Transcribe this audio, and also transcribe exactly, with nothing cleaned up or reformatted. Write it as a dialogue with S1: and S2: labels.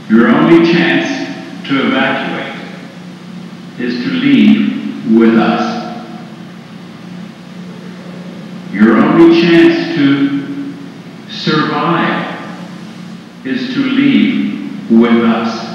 S1: Your only chance to evacuate is to leave with us. Your only chance to survive is to leave with us.